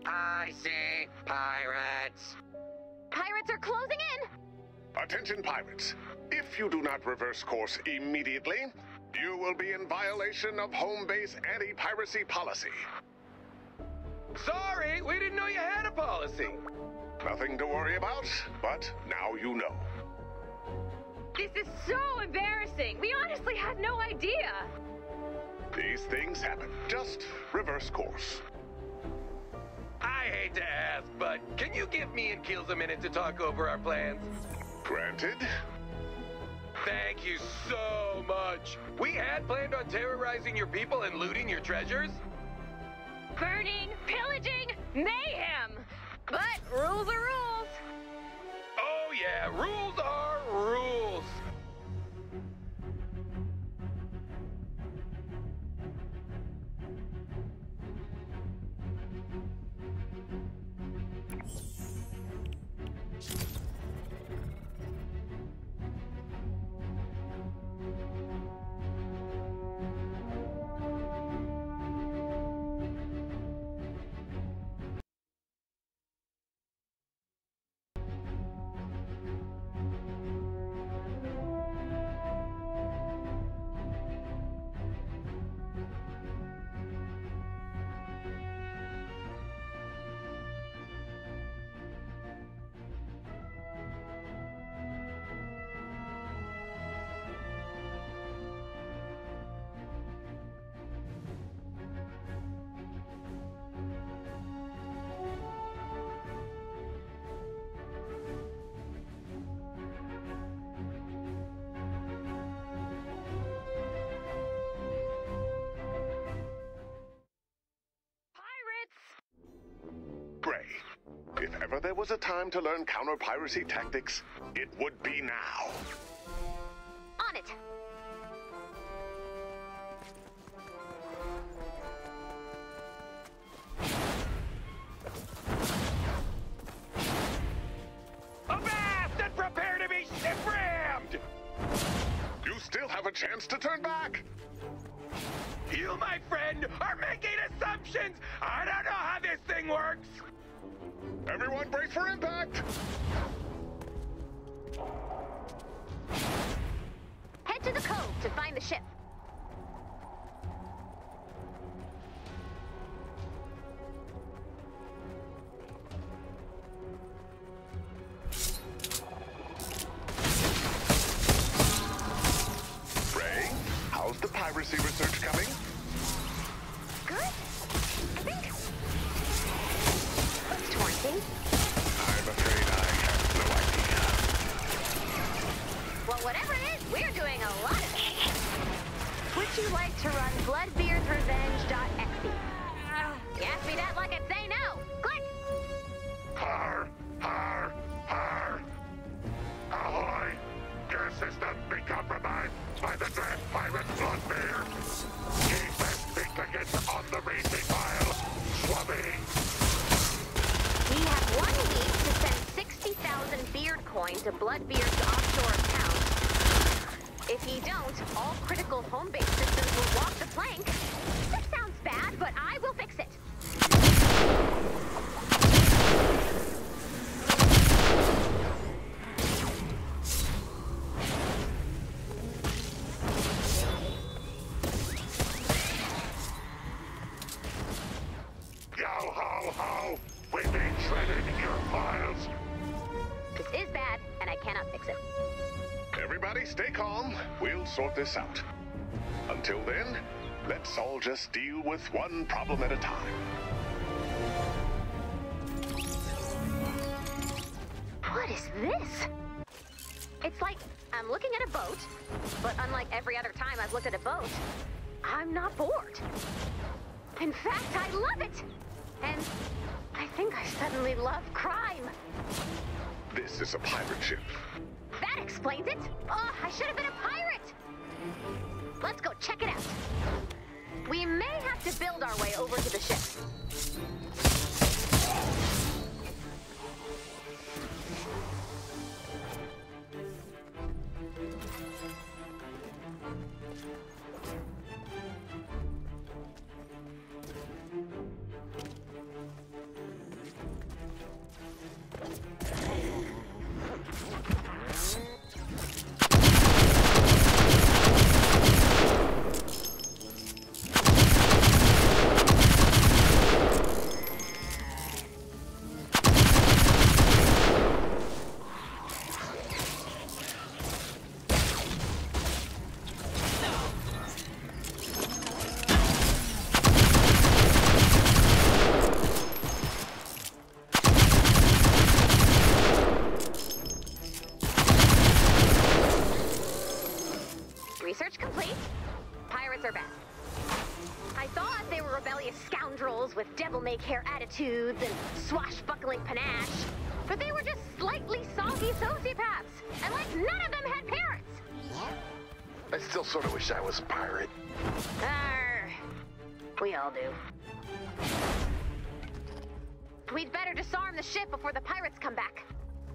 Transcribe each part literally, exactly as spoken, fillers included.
I see pirates. Pirates are closing in! Attention, pirates. If you do not reverse course immediately, you will be in violation of home base anti-piracy policy. Sorry, we didn't know you had a policy. Nothing to worry about, but now you know. This is so embarrassing. We honestly had no idea. These things happen. Just reverse course. I hate to ask, but can you give me and Keels a minute to talk over our plans? Granted. Thank you so much. We had planned on terrorizing your people and looting your treasures. Burning, pillaging, mayhem. But rules are rules. Oh yeah, rules are rules. Gray, if ever there was a time to learn counter-piracy tactics, it would be now. On it. Avast and prepare to be ship-rammed! You still have a chance to turn back. You, my friend, are making assumptions! I don't know how this thing works! Everyone brace for impact! Head to the cove to find the ship. Ray, how's the piracy research coming? Good? I think. What's twenty? I'm afraid I have no idea. Well, whatever it is, we're doing a lot of it. Would you like to run bloodbeard's revenge dot e x e? You ask me that like I'd say no. Click! Har, har, har. Ahoy! Your system be compromised by the dread pirate Bloodbeard. Keep big tickets on the racing pile. Swabby. We have one week to send sixty thousand beard coin to Bloodbeard's offshore account. If you don't, all critical home base systems will walk the plank. This sounds bad, but I will fix it. Yo ho ho! We've been shredded your files. This is bad, and I cannot fix it. Everybody stay calm. We'll sort this out. Until then, let's all just deal with one problem at a time. What is this? It's like I'm looking at a boat, but unlike every other time I've looked at a boat, I'm not bored. In fact, I love it! And I think I suddenly love crime. This is a pirate ship. That explains it! Oh, I should have been a pirate! Let's go check it out. We may have to build our way over to the ship. scoundrels with devil-may-care attitudes and swashbuckling panache. But they were just slightly soggy sociopaths, and like none of them had parents. I still sort of wish I was a pirate. Arr, we all do. We'd better disarm the ship before the pirates come back.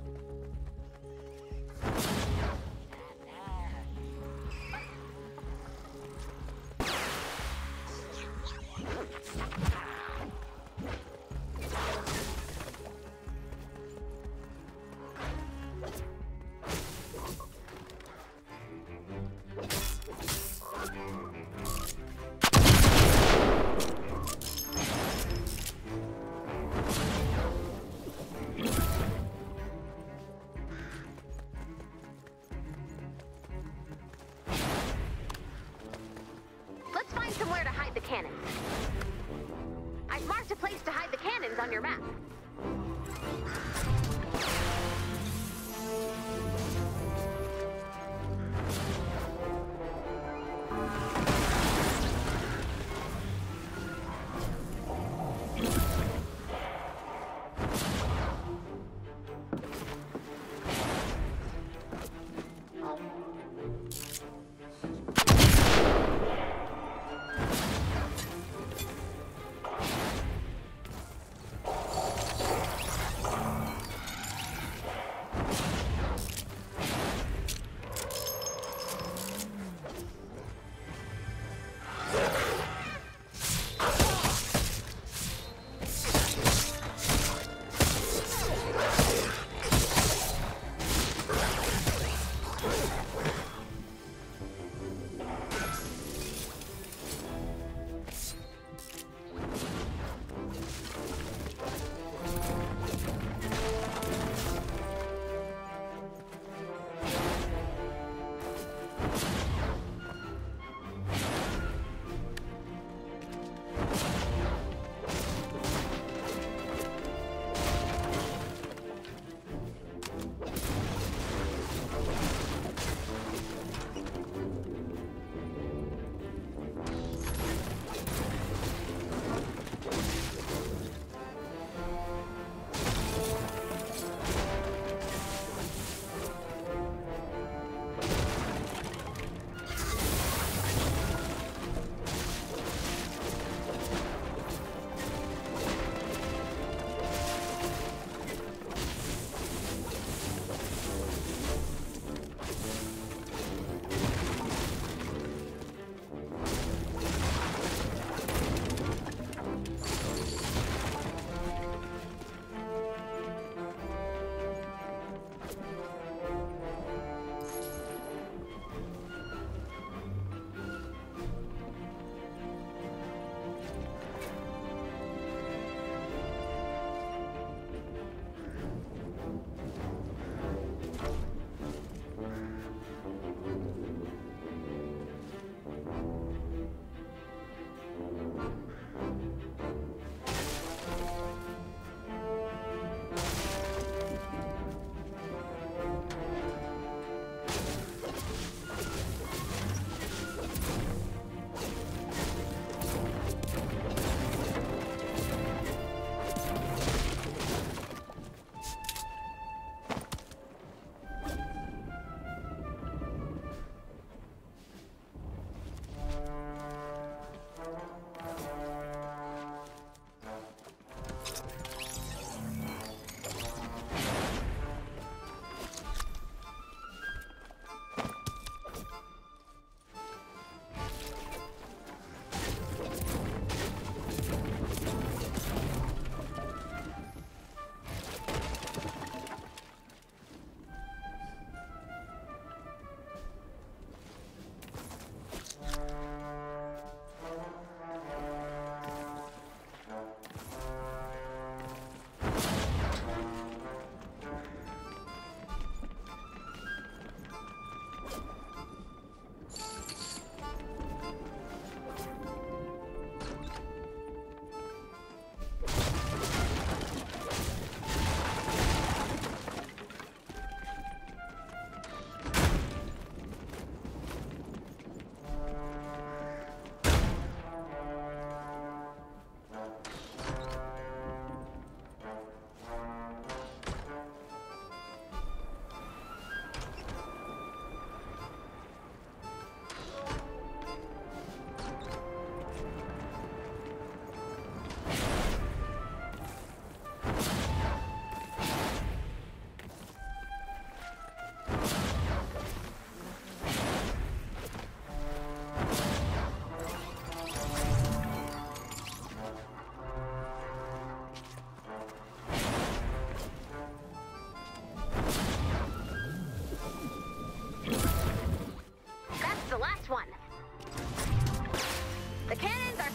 Let's find somewhere to hide the cannons. I've marked a place to hide the cannons on your map.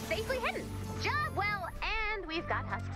safely hidden. Job well, and we've got husks.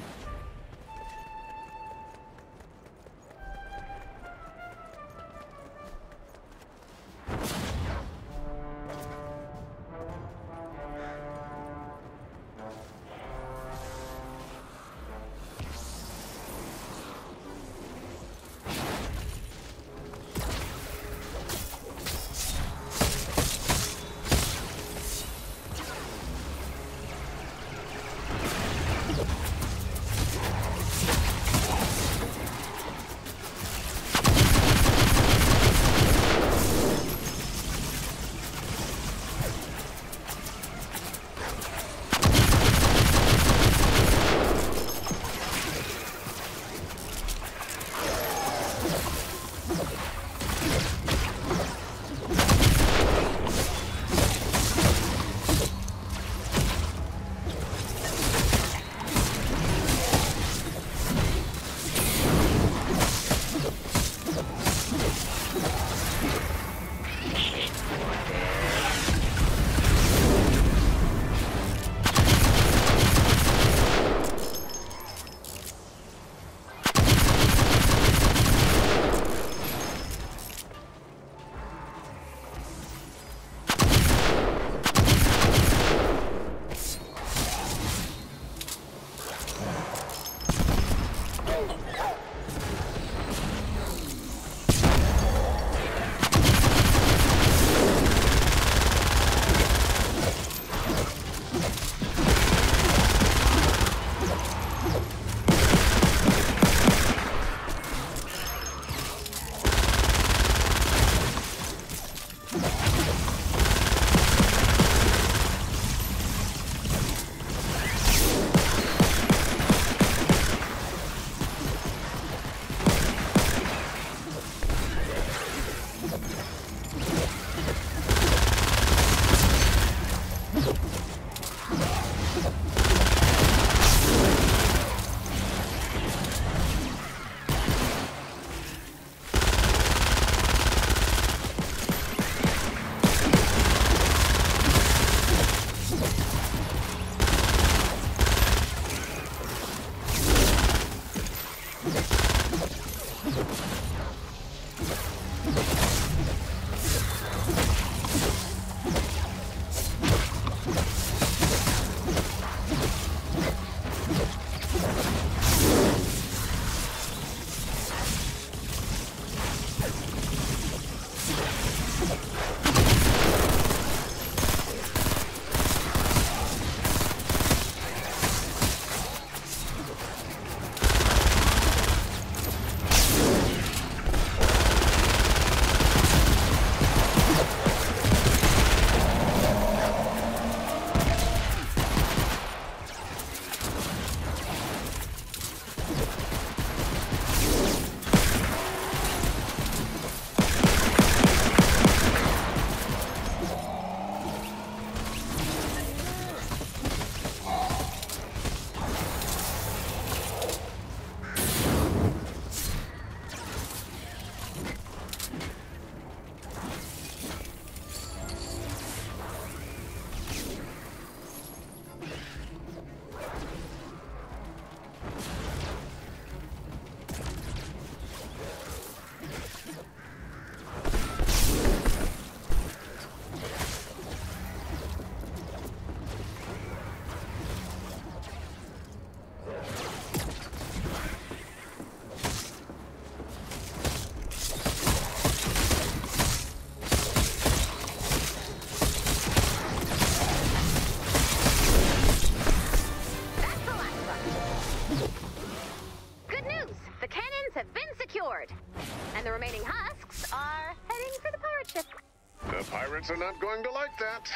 And the remaining husks are heading for the pirate ship. The pirates are not going to like that.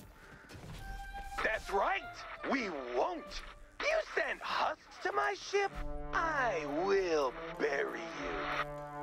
That's right! We won't! You send husks to my ship? I will bury you.